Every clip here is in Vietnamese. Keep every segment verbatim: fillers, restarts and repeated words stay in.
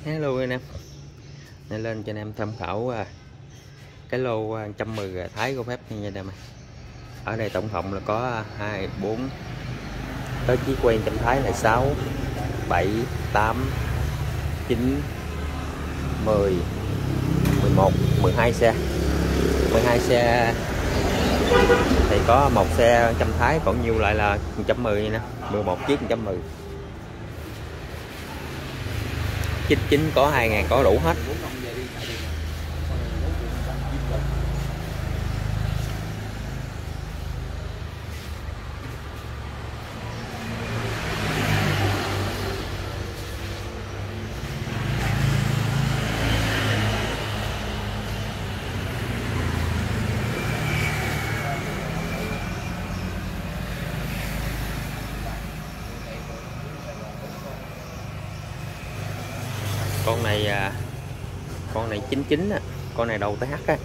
Hello anh em, này lên cho anh em tham khảo cái lô một trăm mười Thái của phép nha anh em. Ở đây tổng cộng là có hai, bốn tới chiếc quen trăm Thái là sáu, bảy, tám, chín, mười, mười một, mười hai xe. mười hai xe thì có một xe trăm Thái, còn nhiều lại là một trăm mười nè, mười một chiếc một trăm mười. chín chín có hai ngàn có đủ hết. Con này con này chín chín á, con này đầu tê hát á.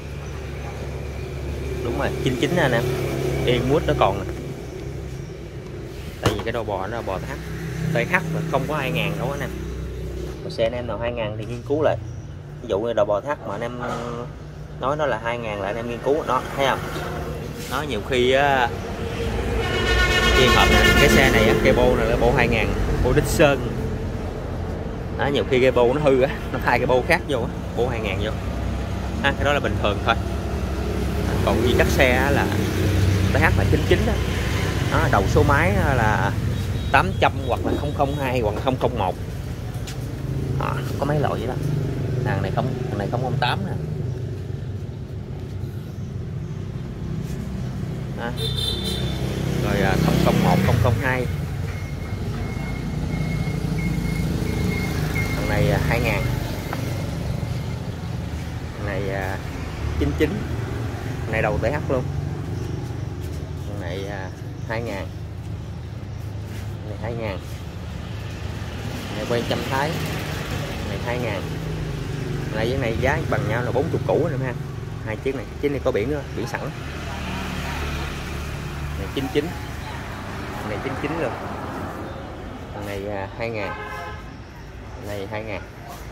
Đúng rồi, chín chín anh em. Yên mút nó còn nè. Tại vì cái đầu bò nó là bò tê hát. tê hát mà không có hai ngàn đâu anh em. Còn xe anh em nào hai ngàn thì nghiên cứu lại. Ví dụ như đầu bò tê hát mà anh em nói nó là hai ngàn là anh em nghiên cứu nó, thấy không? Nó nhiều khi á, trường hợp này, cái xe này cái bô này là bô hai ngàn, bô đích sơn. Đó, nhiều khi cái bô nó hư á, nó thay cái bô khác vô á, bô hai ngàn vô à, cái đó là bình thường thôi. Còn vì các xe là tê hát là chín chín đó. Đó, đầu số máy là tám trăm hoặc là không không hai hoặc là không không một. Đó, có mấy loại vậy đó. Thằng này không, thằng này không không tám nè. Đó. Rồi không không một, không không hai. Thằng này hai ngàn. Thằng này chín chín. Thằng này đầu tê hát luôn. Thằng này hai ngàn. Thằng này hai ngàn. Thằng này quen trăm Thái. Thằng này hai ngàn. Thằng này với này giá bằng nhau là bốn mươi củ nữa ha. Hai chiếc này, chiếc này có biển nữa, biển sẵn. Thằng này chín chín. Thằng này chín chín luôn. Thằng này hai ngàn. Thằng này hai ngàn.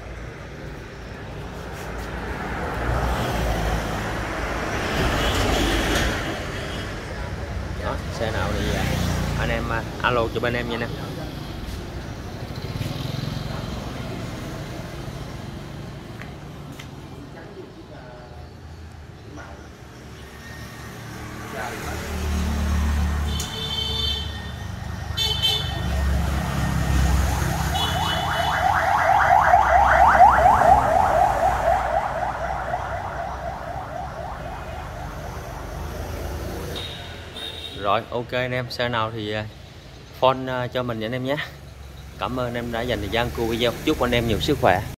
Đó, xe nào thì anh em alo cho bên em nha nè. Rồi, ok anh em, xe nào thì phone cho mình anh em nhé. Cảm ơn anh em đã dành thời gian cua video. Chúc anh em nhiều sức khỏe.